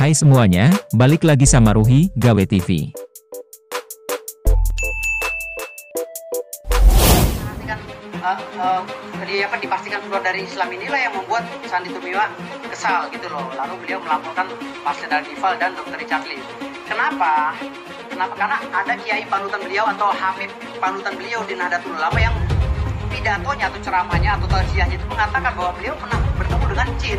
Hai semuanya, balik lagi sama Ruhi, Gawe TV. Dipastikan keluar dari Islam inilah yang membuat Sandy Tumiwa kesal gitu loh. Lalu beliau melaporkan Marcel Radival dan Dr. Richard Lee. Kenapa? Karena ada kiai panutan beliau atau habib panutan beliau di Nahdlatul Ulama yang pidatonya atau ceramahnya atau tausiahnya itu mengatakan bahwa beliau pernah bertemu dengan jin.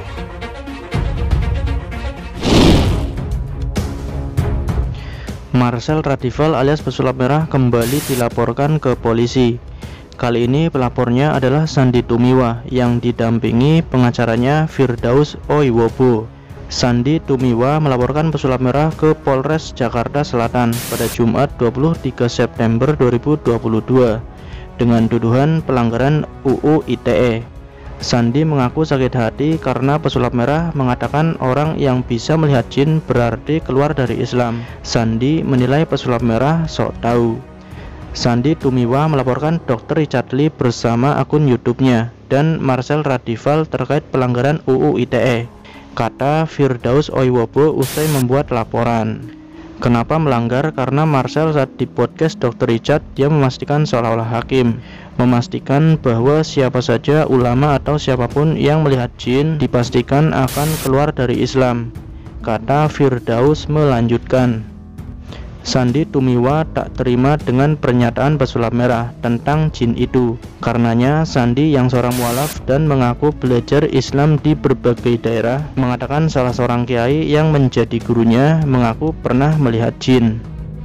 Marcel Radival alias pesulap merah kembali dilaporkan ke polisi. Kali ini pelapornya adalah Sandy Tumiwa yang didampingi pengacaranya Firdaus Oiwobo. Sandy Tumiwa melaporkan pesulap merah ke Polres Jakarta Selatan pada Jumat 23 September 2022 dengan tuduhan pelanggaran UU ITE. Sandy mengaku sakit hati karena pesulap merah mengatakan orang yang bisa melihat jin berarti keluar dari Islam. Sandy menilai pesulap merah sok tahu. Sandy Tumiwa melaporkan Dr. Richard Lee bersama akun YouTube-nya dan Marcel Radival terkait pelanggaran UU ITE, kata Firdaus Oiwobo usai membuat laporan. Kenapa melanggar? Karena Marcel saat di podcast Dr. Richard dia memastikan seolah-olah hakim, memastikan bahwa siapa saja ulama atau siapapun yang melihat jin dipastikan akan keluar dari Islam, kata Firdaus melanjutkan. Sandy Tumiwa tak terima dengan pernyataan pesulap merah tentang jin itu. Karenanya Sandy yang seorang mualaf dan mengaku belajar Islam di berbagai daerah mengatakan salah seorang kiai yang menjadi gurunya mengaku pernah melihat jin.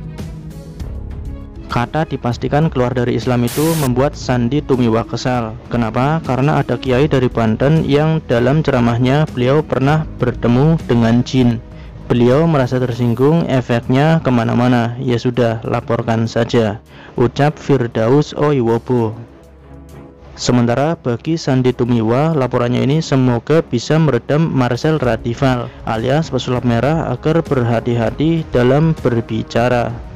Kata dipastikan keluar dari Islam itu membuat Sandy Tumiwa kesal. Kenapa? Karena ada kiai dari Banten yang dalam ceramahnya beliau pernah bertemu dengan jin. Beliau merasa tersinggung, efeknya kemana-mana. Ya sudah, laporkan saja, ucap Firdaus Oiwobo. Sementara bagi Sandy Tumiwa, laporannya ini semoga bisa meredam Marcel Radival alias pesulap merah agar berhati-hati dalam berbicara.